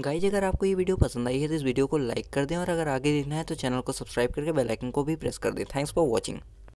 Guys अगर आपको ये वीडियो पसंद आई है तो इस वीडियो को लाइक कर दें और अगर आगे देखना है तो चैनल को सब्सक्राइब करके बेल आइकन को भी प्रेस कर दें। Thanks for watching.